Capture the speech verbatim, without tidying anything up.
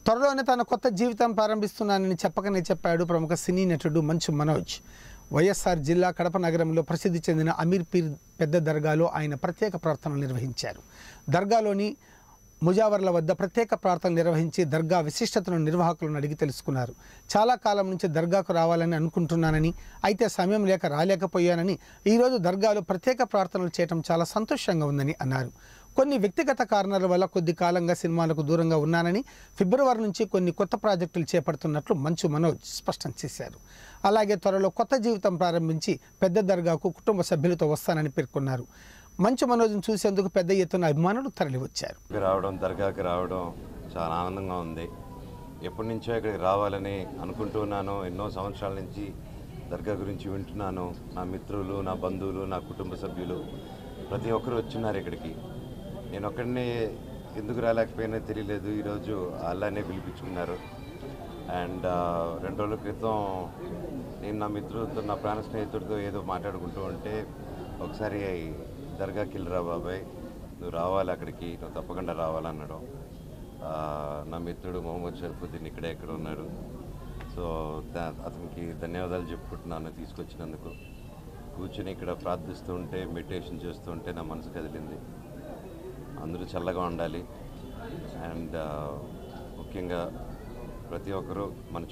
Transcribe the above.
త్వరలోనే తన కొత్త జీవితం ప్రారంభిస్తున్నానని చెప్పకనే చెప్పాడు ప్రముఖ సినీ నటుడు మంచు మనోజ్. వైఎస్ఆర్ జిల్లా కడప నగరంలో ప్రసిద్ధి చెందిన అమీర్ పీర్ పెద్ద దర్గాలో ఆయన ప్రత్యేక ప్రార్థనలు నిర్వహించారు. దర్గాలోని ముజావర్ల వద్ద ప్రత్యేక ప్రార్థనలు నిర్వహించి దర్గా విశిష్టతను నిర్వాహకులను అడిగి తెలుసుకున్నారు. చాలా కాలం నుంచి దర్గాకు రావాలని అనుకుంటున్నానని, అయితే సమయం లేక రాలేకపోయానని, ఈరోజు దర్గాలో ప్రత్యేక ప్రార్థనలు చేయడం చాలా సంతోషంగా ఉందని అన్నారు. కొన్ని వ్యక్తిగత కారణాల వల్ల కొద్ది కాలంగా సినిమాలకు దూరంగా ఉన్నానని, ఫిబ్రవరి నుంచి కొన్ని కొత్త ప్రాజెక్టులు చేపడుతున్నట్లు మంచు మనోజ్ స్పష్టం చేశారు. అలాగే త్వరలో కొత్త జీవితం ప్రారంభించి పెద్ద దర్గాకు కుటుంబ సభ్యులతో వస్తానని పేర్కొన్నారు. మంచు మనోజ్ను చూసేందుకు పెద్ద ఎత్తున అభిమానులు తరలివచ్చారు. రావడం దర్గాకి రావడం చాలా ఆనందంగా ఉంది. ఎప్పటి నుంచో ఇక్కడికి రావాలని అనుకుంటున్నాను. ఎన్నో సంవత్సరాల నుంచి దర్గా గురించి వింటున్నాను. నా మిత్రులు, నా బంధువులు, నా కుటుంబ సభ్యులు ప్రతి ఒక్కరు వచ్చిన్నారు ఇక్కడికి. నేను ఒక్కడిని ఎందుకు రాలేకపోయినా తెలియలేదు. ఈరోజు అల్లానే పిలిపించుకున్నారు. అండ్ రెండు రోజుల క్రితం నేను నా మిత్రులతో, నా ప్రాణ స్నేహితుడితో ఏదో మాట్లాడుకుంటూ ఉంటే, ఒకసారి దర్గాకి వెళ్ళిరా బాబాయ్, నువ్వు రావాలి అక్కడికి, నువ్వు తప్పకుండా రావాలన్నాడు. నా మిత్రుడు మొహమ్మద్ షరీఫుద్దీన్ ఇక్కడే ఎక్కడ ఉన్నారు. సో అతనికి ధన్యవాదాలు చెప్పుకుంటున్నాను తీసుకొచ్చినందుకు. కూర్చొని ఇక్కడ ప్రార్థిస్తూ ఉంటే, మెడిటేషన్ చేస్తూ ఉంటే నా మనసు కదిలింది. అందరూ చల్లగా ఉండాలి. అండ్ ముఖ్యంగా ప్రతి ఒక్కరూ మన